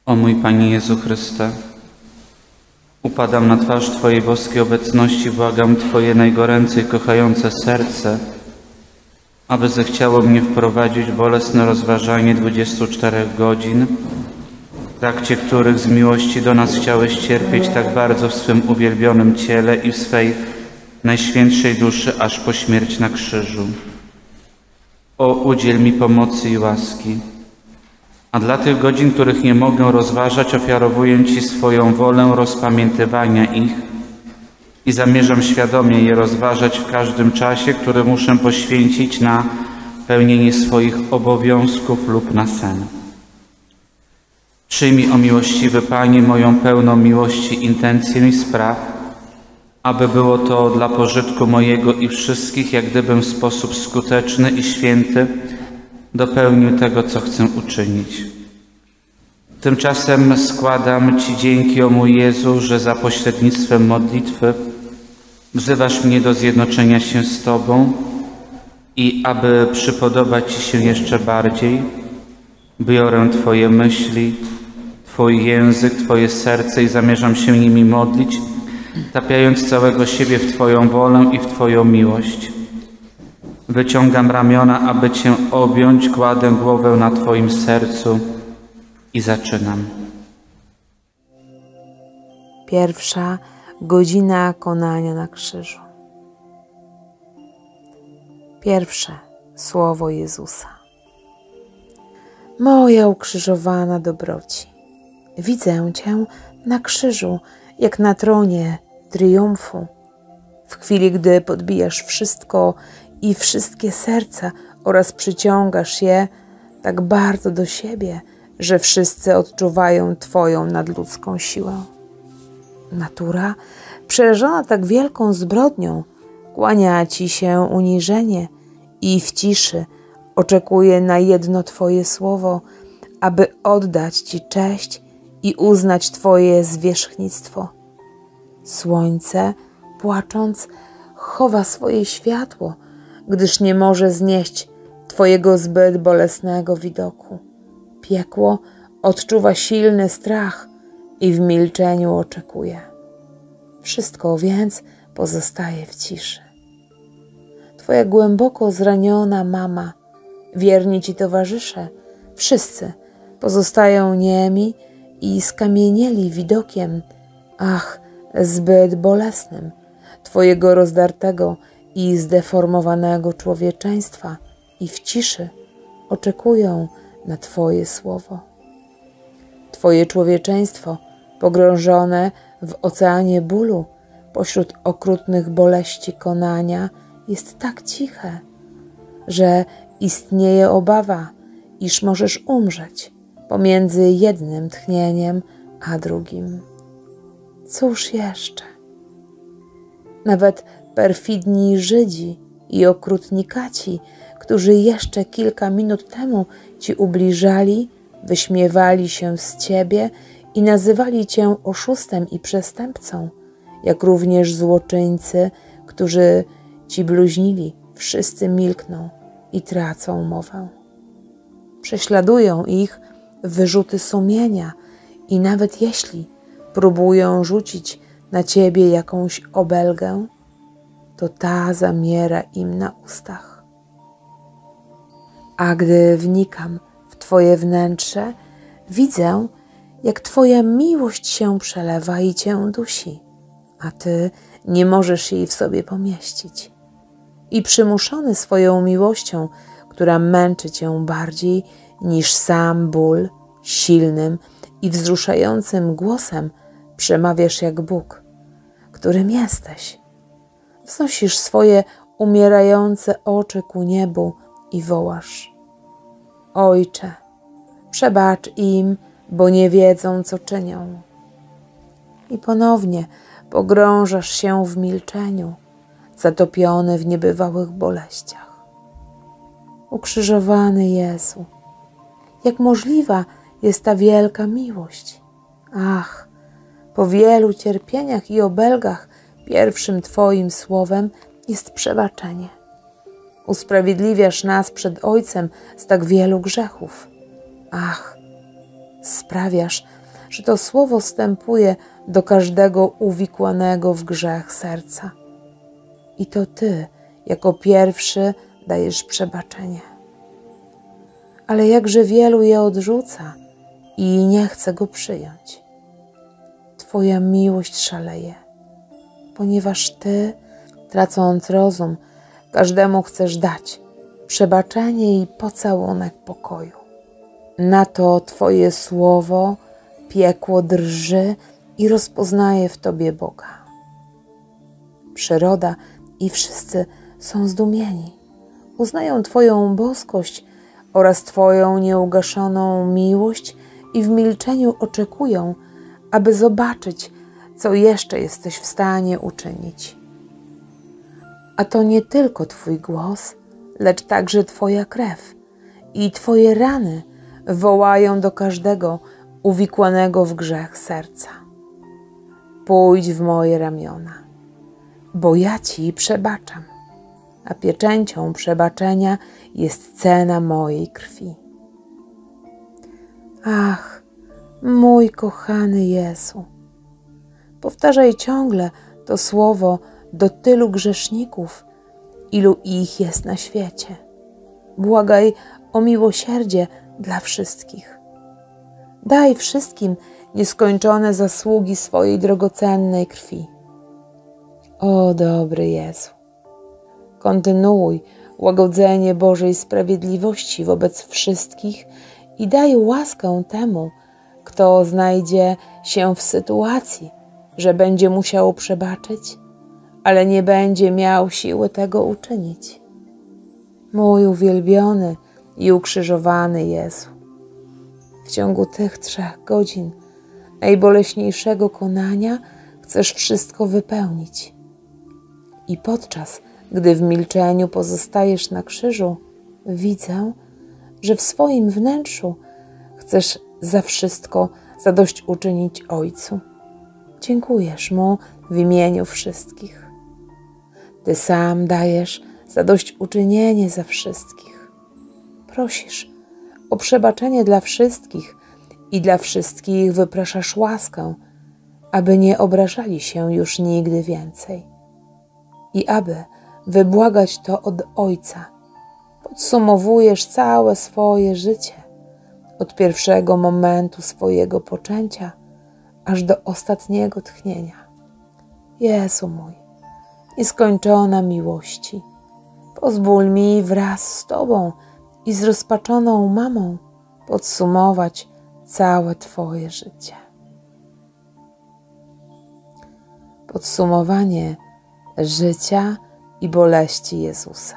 O mój Panie Jezu Chryste, upadam na twarz Twojej boskiej obecności, błagam Twoje najgoręcej kochające serce, aby zechciało mnie wprowadzić w bolesne rozważanie 24 godzin, w trakcie których z miłości do nas chciałeś cierpieć tak bardzo w swym uwielbionym ciele i w swej najświętszej duszy, aż po śmierć na krzyżu. O, udziel mi pomocy i łaski. A dla tych godzin, których nie mogę rozważać, ofiarowuję Ci swoją wolę rozpamiętywania ich i zamierzam świadomie je rozważać w każdym czasie, który muszę poświęcić na pełnienie swoich obowiązków lub na sen. Przyjmij, o miłościwy Panie, moją pełną miłości intencję i spraw, aby było to dla pożytku mojego i wszystkich, jak gdybym w sposób skuteczny i święty dopełnił tego, co chcę uczynić. Tymczasem składam Ci dzięki, o mój Jezu, że za pośrednictwem modlitwy wzywasz mnie do zjednoczenia się z Tobą i aby przypodobać Ci się jeszcze bardziej, biorę Twoje myśli, Twój język, Twoje serce i zamierzam się nimi modlić, tapiając całego siebie w Twoją wolę i w Twoją miłość. Wyciągam ramiona, aby Cię objąć, kładę głowę na Twoim sercu i zaczynam. Pierwsza godzina konania na krzyżu. Pierwsze słowo Jezusa. Moja ukrzyżowana dobroci, widzę Cię na krzyżu, jak na tronie triumfu. W chwili, gdy podbijasz wszystko i wszystkie serca oraz przyciągasz je tak bardzo do siebie, że wszyscy odczuwają Twoją nadludzką siłę. Natura, przerażona tak wielką zbrodnią, kłania Ci się uniżenie i w ciszy oczekuje na jedno Twoje słowo, aby oddać Ci cześć i uznać Twoje zwierzchnictwo. Słońce, płacząc, chowa swoje światło, gdyż nie może znieść Twojego zbyt bolesnego widoku. Piekło odczuwa silny strach i w milczeniu oczekuje. Wszystko więc pozostaje w ciszy. Twoja głęboko zraniona mama, wierni Ci towarzysze, wszyscy pozostają niemi i skamienieli widokiem, ach, zbyt bolesnym, Twojego rozdartego i zdeformowanego człowieczeństwa i w ciszy oczekują na Twoje słowo. Twoje człowieczeństwo, pogrążone w oceanie bólu, pośród okrutnych boleści konania, jest tak ciche, że istnieje obawa, iż możesz umrzeć pomiędzy jednym tchnieniem a drugim. Cóż jeszcze? Nawet perfidni Żydzi i okrutnikaci, którzy jeszcze kilka minut temu Ci ubliżali, wyśmiewali się z Ciebie i nazywali Cię oszustem i przestępcą, jak również złoczyńcy, którzy Ci bluźnili, wszyscy milkną i tracą mowę. Prześladują ich wyrzuty sumienia i nawet jeśli próbują rzucić na Ciebie jakąś obelgę, to ta zamiera im na ustach. A gdy wnikam w Twoje wnętrze, widzę, jak Twoja miłość się przelewa i Cię dusi, a Ty nie możesz jej w sobie pomieścić. I przymuszony swoją miłością, która męczy Cię bardziej niż sam ból, silnym i wzruszającym głosem przemawiasz jak Bóg, którym jesteś. Wznosisz swoje umierające oczy ku niebu i wołasz: Ojcze, przebacz im, bo nie wiedzą, co czynią. I ponownie pogrążasz się w milczeniu, zatopiony w niebywałych boleściach. Ukrzyżowany Jezu, jak możliwa jest ta wielka miłość? Ach, po wielu cierpieniach i obelgach pierwszym Twoim słowem jest przebaczenie. Usprawiedliwiasz nas przed Ojcem z tak wielu grzechów. Ach, sprawiasz, że to słowo wstępuje do każdego uwikłanego w grzech serca. I to Ty jako pierwszy dajesz przebaczenie. Ale jakże wielu je odrzuca i nie chce go przyjąć. Twoja miłość szaleje, ponieważ Ty, tracąc rozum, każdemu chcesz dać przebaczenie i pocałunek pokoju. Na to Twoje słowo piekło drży i rozpoznaje w Tobie Boga. Przyroda i wszyscy są zdumieni. Uznają Twoją boskość oraz Twoją nieugaszoną miłość i w milczeniu oczekują, aby zobaczyć, co jeszcze jesteś w stanie uczynić. A to nie tylko Twój głos, lecz także Twoja krew i Twoje rany wołają do każdego uwikłanego w grzech serca. Pójdź w moje ramiona, bo ja Ci przebaczam, a pieczęcią przebaczenia jest cena mojej krwi. Ach, mój kochany Jezu, powtarzaj ciągle to słowo do tylu grzeszników, ilu ich jest na świecie. Błagaj o miłosierdzie dla wszystkich. Daj wszystkim nieskończone zasługi swojej drogocennej krwi. O dobry Jezu, kontynuuj łagodzenie Bożej sprawiedliwości wobec wszystkich i daj łaskę temu, kto znajdzie się w sytuacji, że będzie musiał przebaczyć, ale nie będzie miał siły tego uczynić. Mój uwielbiony i ukrzyżowany Jezu, w ciągu tych 3 godzin najboleśniejszego konania chcesz wszystko wypełnić. I podczas gdy w milczeniu pozostajesz na krzyżu, widzę, że w swoim wnętrzu chcesz za wszystko zadośćuczynić Ojcu. Dziękujesz Mu w imieniu wszystkich. Ty sam dajesz zadośćuczynienie za wszystkich. Prosisz o przebaczenie dla wszystkich i dla wszystkich wypraszasz łaskę, aby nie obrażali się już nigdy więcej. I aby wybłagać to od Ojca, podsumowujesz całe swoje życie, od pierwszego momentu swojego poczęcia, aż do ostatniego tchnienia. Jezu mój, nieskończona miłości, pozwól mi wraz z Tobą i z rozpaczoną mamą podsumować całe Twoje życie. Podsumowanie życia i boleści Jezusa.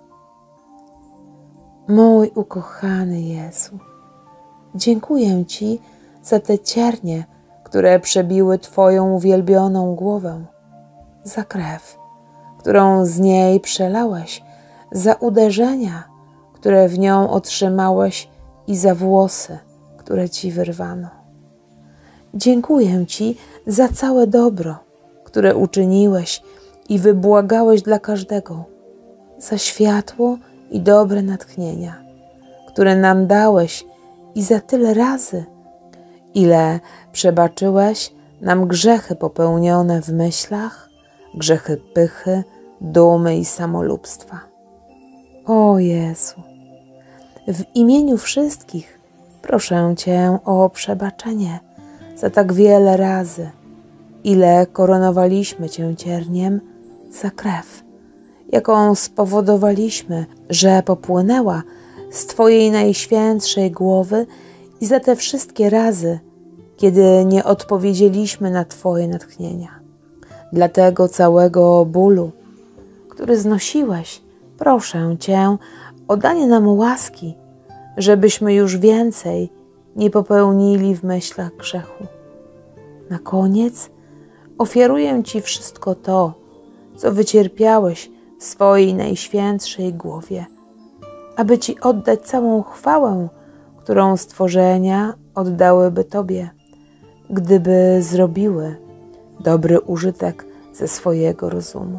Mój ukochany Jezu, dziękuję Ci za te ciernie, które przebiły Twoją uwielbioną głowę, za krew, którą z niej przelałeś, za uderzenia, które w nią otrzymałeś i za włosy, które Ci wyrwano. Dziękuję Ci za całe dobro, które uczyniłeś i wybłagałeś dla każdego, za światło i dobre natchnienia, które nam dałeś i za tyle razy, ile przebaczyłeś nam grzechy popełnione w myślach, grzechy pychy, dumy i samolubstwa. O Jezu, w imieniu wszystkich proszę Cię o przebaczenie za tak wiele razy, ile koronowaliśmy Cię cierniem za krew, jaką spowodowaliśmy, że popłynęła z Twojej najświętszej głowy i za te wszystkie razy, kiedy nie odpowiedzieliśmy na Twoje natchnienia. Dla tego całego bólu, który znosiłeś, proszę Cię o danie nam łaski, żebyśmy już więcej nie popełnili w myślach grzechu. Na koniec ofiaruję Ci wszystko to, co wycierpiałeś w swojej najświętszej głowie, aby Ci oddać całą chwałę, którą stworzenia oddałyby Tobie, gdyby zrobiły dobry użytek ze swojego rozumu.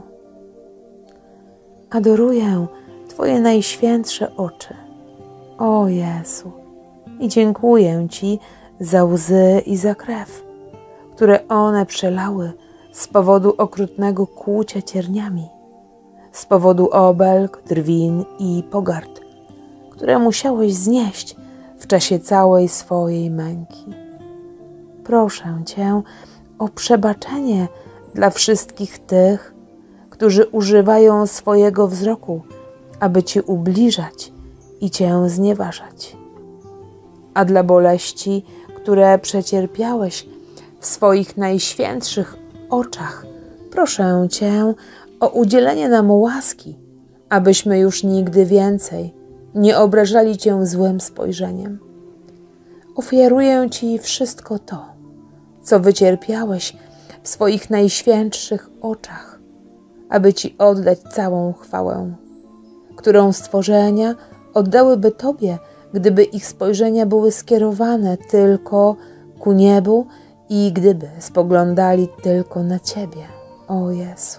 Adoruję Twoje najświętsze oczy, o Jezu, i dziękuję Ci za łzy i za krew, które one przelały z powodu okrutnego kłucia cierniami, z powodu obelg, drwin i pogard, które musiałeś znieść w czasie całej swojej męki. Proszę Cię o przebaczenie dla wszystkich tych, którzy używają swojego wzroku, aby Ci ubliżać i Cię znieważać. A dla boleści, które przecierpiałeś w swoich najświętszych oczach, proszę Cię o udzielenie nam łaski, abyśmy już nigdy więcej nie obrażali Cię złym spojrzeniem. Ofiaruję Ci wszystko to, co wycierpiałeś w swoich najświętszych oczach, aby Ci oddać całą chwałę, którą stworzenia oddałyby Tobie, gdyby ich spojrzenia były skierowane tylko ku niebu i gdyby spoglądali tylko na Ciebie, o Jezu.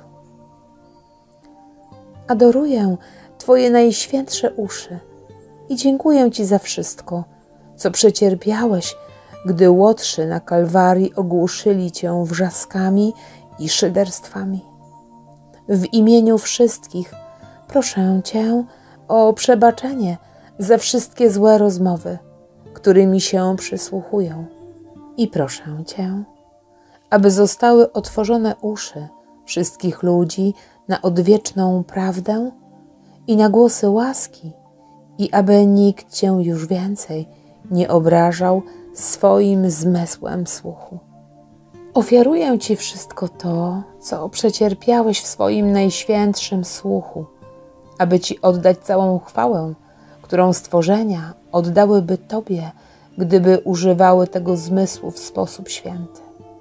Adoruję Twoje najświętsze uszy i dziękuję Ci za wszystko, co przecierpiałeś, gdy łotrzy na Kalwarii ogłuszyli Cię wrzaskami i szyderstwami. W imieniu wszystkich proszę Cię o przebaczenie za wszystkie złe rozmowy, którymi się przysłuchują. I proszę Cię, aby zostały otworzone uszy wszystkich ludzi na odwieczną prawdę i na głosy łaski, i aby nikt Cię już więcej nie obrażał swoim zmysłem słuchu. Ofiaruję Ci wszystko to, co przecierpiałeś w swoim najświętszym słuchu, aby Ci oddać całą chwałę, którą stworzenia oddałyby Tobie, gdyby używały tego zmysłu w sposób święty.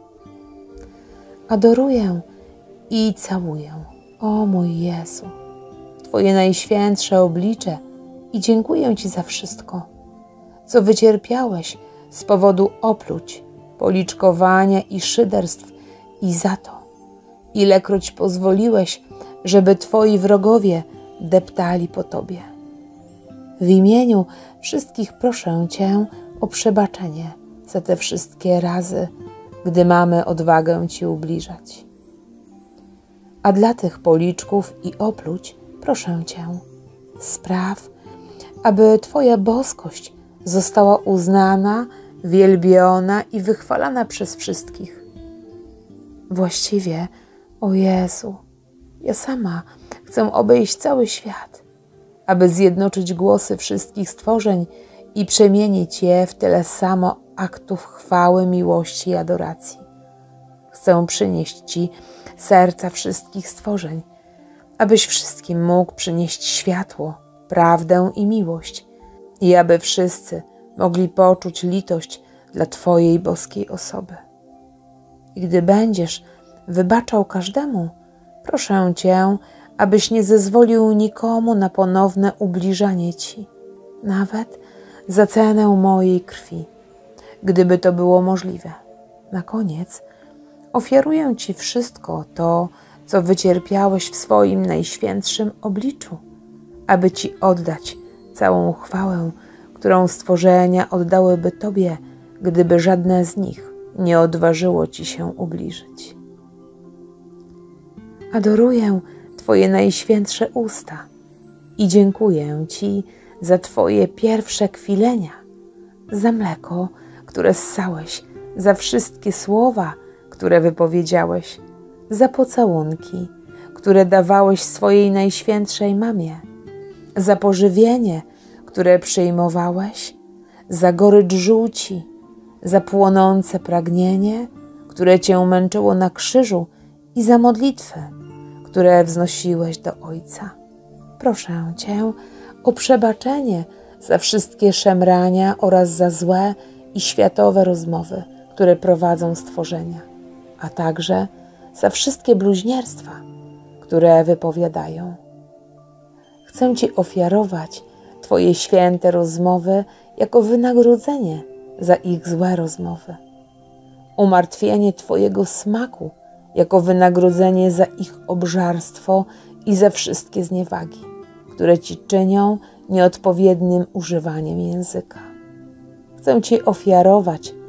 Adoruję i całuję, o mój Jezu, Twoje najświętsze oblicze i dziękuję Ci za wszystko, co wycierpiałeś z powodu opluć, policzkowania i szyderstw i za to, ilekroć pozwoliłeś, żeby Twoi wrogowie deptali po Tobie. W imieniu wszystkich proszę Cię o przebaczenie za te wszystkie razy, gdy mamy odwagę Ci ubliżać. A dla tych policzków i opluć proszę Cię, spraw, aby Twoja boskość została uznana, wielbiona i wychwalana przez wszystkich. Właściwie, o Jezu, ja sama chcę obejść cały świat, aby zjednoczyć głosy wszystkich stworzeń i przemienić je w tyle samo aktów chwały, miłości i adoracji. Chcę przynieść Ci serca wszystkich stworzeń, abyś wszystkim mógł przynieść światło, prawdę i miłość i aby wszyscy mogli poczuć litość dla Twojej boskiej osoby. I gdy będziesz wybaczał każdemu, proszę Cię, abyś nie zezwolił nikomu na ponowne ubliżanie Ci, nawet za cenę mojej krwi, gdyby to było możliwe. Na koniec ofiaruję Ci wszystko to, co wycierpiałeś w swoim najświętszym obliczu, aby Ci oddać całą chwałę, którą stworzenia oddałyby Tobie, gdyby żadne z nich nie odważyło Ci się ubliżyć. Adoruję Twoje najświętsze usta i dziękuję Ci za Twoje pierwsze kwilenia, za mleko, które ssałeś, za wszystkie słowa, które wypowiedziałeś, za pocałunki, które dawałeś swojej najświętszej mamie, za pożywienie, które przyjmowałeś, za gorycz żółci, za płonące pragnienie, które Cię męczyło na krzyżu i za modlitwy, które wznosiłeś do Ojca. Proszę Cię o przebaczenie za wszystkie szemrania oraz za złe i światowe rozmowy, które prowadzą stworzenia, a także za wszystkie bluźnierstwa, które wypowiadają. Chcę Ci ofiarować Twoje święte rozmowy jako wynagrodzenie za ich złe rozmowy, umartwienie Twojego smaku jako wynagrodzenie za ich obżarstwo i za wszystkie zniewagi, które Ci czynią nieodpowiednim używaniem języka. Chcę Ci ofiarować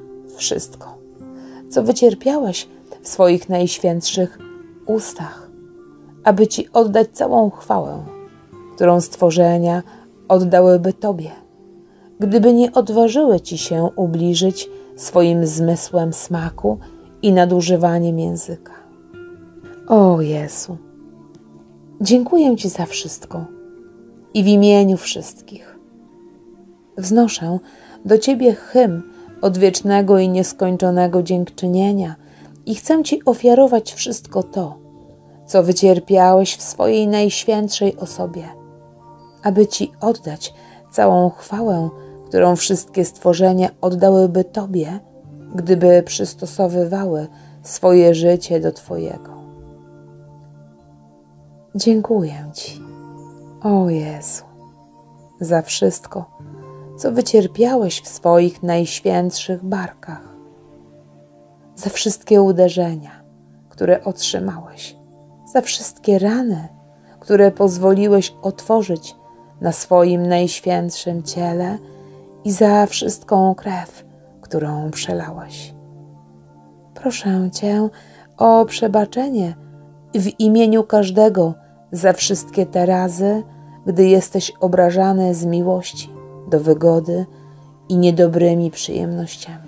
wszystko, co wycierpiałeś w swoich najświętszych ustach, aby Ci oddać całą chwałę, którą stworzenia oddałyby Tobie, gdyby nie odważyły Ci się ubliżyć swoim zmysłem smaku i nadużywaniem języka. O Jezu, dziękuję Ci za wszystko i w imieniu wszystkich wznoszę do Ciebie hymn odwiecznego i nieskończonego dziękczynienia i chcę Ci ofiarować wszystko to, co wycierpiałeś w swojej najświętszej osobie, aby Ci oddać całą chwałę, którą wszystkie stworzenia oddałyby Tobie, gdyby przystosowywały swoje życie do Twojego. Dziękuję Ci, o Jezu, za wszystko, co wycierpiałeś w swoich najświętszych barkach, za wszystkie uderzenia, które otrzymałeś, za wszystkie rany, które pozwoliłeś otworzyć na swoim najświętszym ciele i za wszystką krew, którą przelałeś. Proszę Cię o przebaczenie w imieniu każdego za wszystkie te razy, gdy jesteś obrażany z miłości do wygody i niedobrymi przyjemnościami.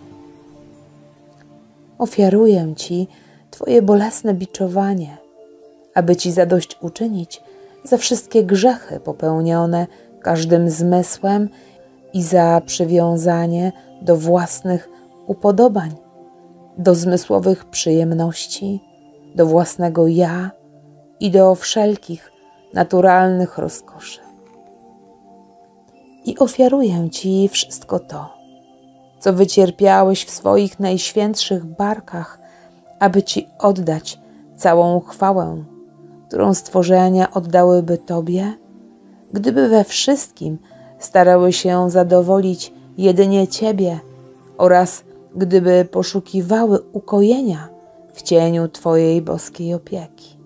Ofiaruję Ci Twoje bolesne biczowanie, aby Ci zadośćuczynić za wszystkie grzechy popełnione każdym zmysłem i za przywiązanie do własnych upodobań, do zmysłowych przyjemności, do własnego ja i do wszelkich naturalnych rozkoszy. I ofiaruję Ci wszystko to, co wycierpiałeś w swoich najświętszych barkach, aby Ci oddać całą chwałę, którą stworzenia oddałyby Tobie, gdyby we wszystkim starały się zadowolić jedynie Ciebie oraz gdyby poszukiwały ukojenia w cieniu Twojej boskiej opieki.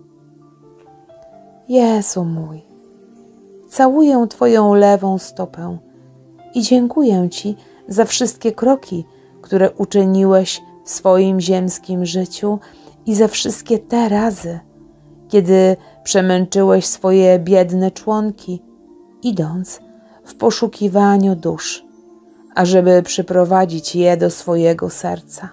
Jezu mój, całuję Twoją lewą stopę i dziękuję Ci za wszystkie kroki, które uczyniłeś w swoim ziemskim życiu i za wszystkie te razy, kiedy przemęczyłeś swoje biedne członki, idąc w poszukiwaniu dusz, ażeby przyprowadzić je do swojego serca.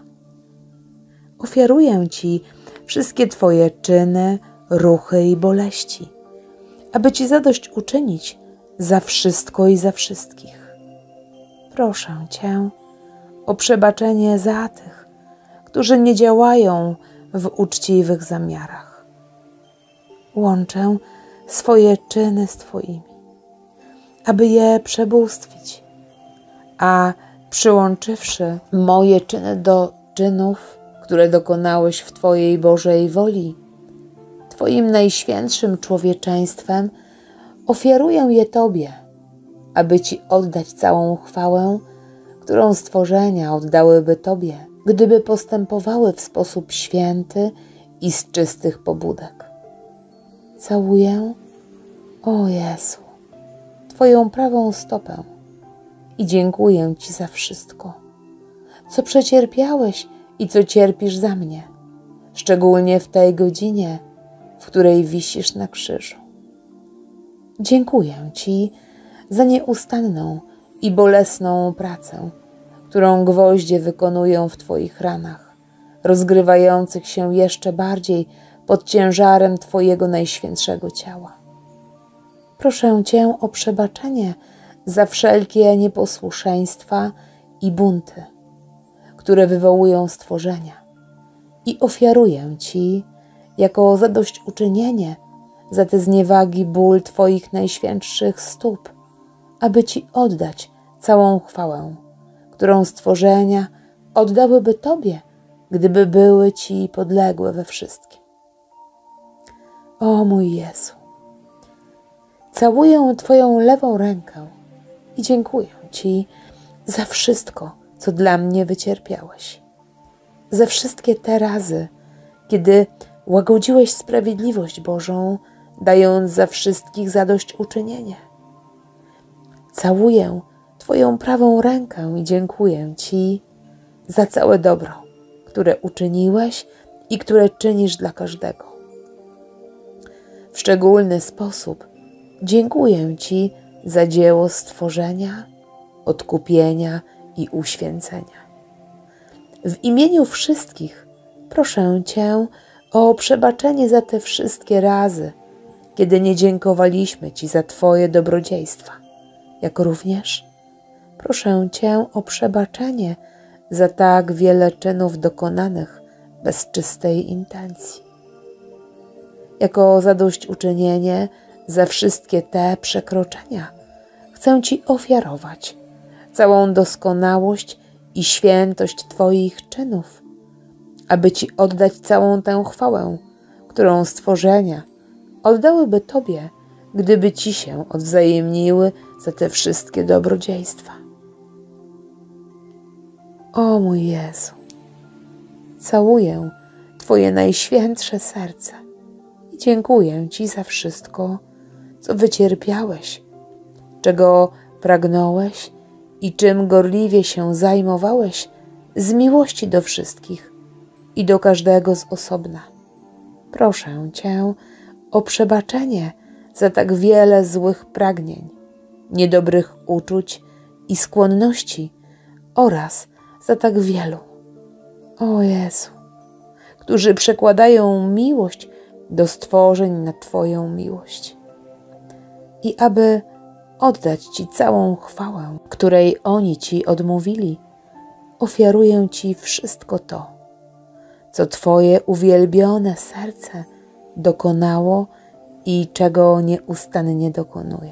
Ofiaruję Ci wszystkie Twoje czyny, ruchy i boleści, aby Ci zadośćuczynić za wszystko i za wszystkich. Proszę Cię o przebaczenie za tych, którzy nie działają w uczciwych zamiarach. Łączę swoje czyny z Twoimi, aby je przebóstwić, a przyłączywszy moje czyny do czynów, które dokonałeś w Twojej Bożej woli, Twoim najświętszym człowieczeństwem, ofiaruję je Tobie, aby Ci oddać całą chwałę, którą stworzenia oddałyby Tobie, gdyby postępowały w sposób święty i z czystych pobudek. Całuję, o Jezu, Twoją prawą stopę i dziękuję Ci za wszystko, co przecierpiałeś i co cierpisz za mnie, szczególnie w tej godzinie, w której wisisz na krzyżu. Dziękuję Ci za nieustanną i bolesną pracę, którą gwoździe wykonują w Twoich ranach, rozgrywających się jeszcze bardziej pod ciężarem Twojego najświętszego ciała. Proszę Cię o przebaczenie za wszelkie nieposłuszeństwa i bunty, które wywołują stworzenia, i ofiaruję Ci jako zadośćuczynienie za te zniewagi ból Twoich najświętszych stóp, aby Ci oddać całą chwałę, którą stworzenia oddałyby Tobie, gdyby były Ci podległe we wszystkim. O mój Jezu, całuję Twoją lewą rękę i dziękuję Ci za wszystko, co dla mnie wycierpiałeś, za wszystkie te razy, kiedy łagodziłeś sprawiedliwość Bożą, dając za wszystkich zadośćuczynienie. Całuję Twoją prawą rękę i dziękuję Ci za całe dobro, które uczyniłeś i które czynisz dla każdego. W szczególny sposób dziękuję Ci za dzieło stworzenia, odkupienia i uświęcenia. W imieniu wszystkich proszę Cię o przebaczenie za te wszystkie razy, kiedy nie dziękowaliśmy Ci za Twoje dobrodziejstwa, jak również proszę Cię o przebaczenie za tak wiele czynów dokonanych bez czystej intencji. Jako zadośćuczynienie za wszystkie te przekroczenia chcę Ci ofiarować całą doskonałość i świętość Twoich czynów, aby Ci oddać całą tę chwałę, którą stworzenia oddałyby Tobie, gdyby Ci się odwzajemniły za te wszystkie dobrodziejstwa. O mój Jezu, całuję Twoje najświętsze serce i dziękuję Ci za wszystko, co wycierpiałeś, czego pragnąłeś i czym gorliwie się zajmowałeś z miłości do wszystkich i do każdego z osobna. Proszę Cię o przebaczenie za tak wiele złych pragnień, niedobrych uczuć i skłonności oraz za tak wielu, o Jezu, którzy przekładają miłość do stworzeń na Twoją miłość. I aby oddać Ci całą chwałę, której oni Ci odmówili, ofiaruję Ci wszystko to, co Twoje uwielbione serce dokonało i czego nieustannie dokonuje.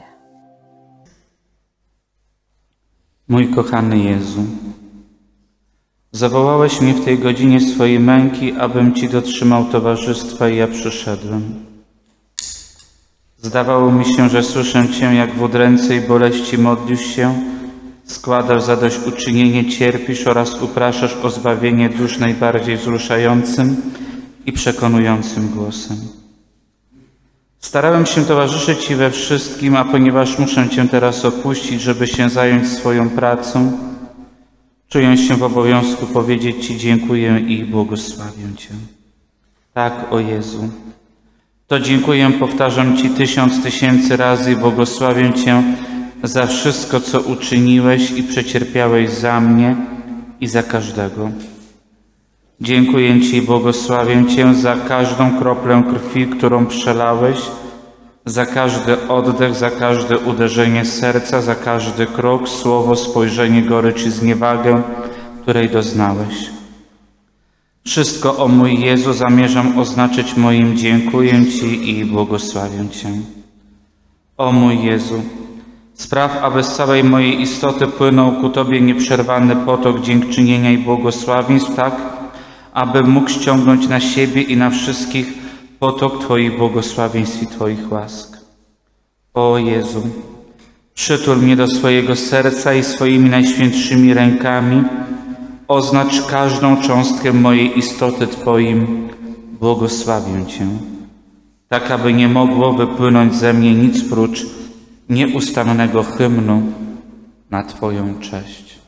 Mój kochany Jezu, zawołałeś mnie w tej godzinie swojej męki, abym Ci dotrzymał towarzystwa i ja przyszedłem. Zdawało mi się, że słyszę Cię, jak w udręce i boleści modlisz się, składasz zadośćuczynienie, cierpisz oraz upraszasz o zbawienie dusz najbardziej wzruszającym i przekonującym głosem. Starałem się towarzyszyć Ci we wszystkim, a ponieważ muszę Cię teraz opuścić, żeby się zająć swoją pracą, czuję się w obowiązku powiedzieć Ci dziękuję i błogosławię Cię. Tak, o Jezu, to dziękuję, powtarzam Ci 1000 000 razy i błogosławię Cię za wszystko, co uczyniłeś i przecierpiałeś za mnie i za każdego. Dziękuję Ci i błogosławię Cię za każdą kroplę krwi, którą przelałeś, za każdy oddech, za każde uderzenie serca, za każdy krok, słowo, spojrzenie, gorycz i zniewagę, której doznałeś. Wszystko, o mój Jezu, zamierzam oznaczyć moim dziękuję Ci i błogosławię Cię. O mój Jezu, spraw, aby z całej mojej istoty płynął ku Tobie nieprzerwany potok dziękczynienia i błogosławieństw, tak, aby mógł ściągnąć na siebie i na wszystkich potok Twoich błogosławieństw i Twoich łask. O Jezu, przytul mnie do swojego serca i swoimi najświętszymi rękami oznacz każdą cząstkę mojej istoty Twoim błogosławię Cię, tak aby nie mogło wypłynąć ze mnie nic prócz nieustannego hymnu na Twoją cześć.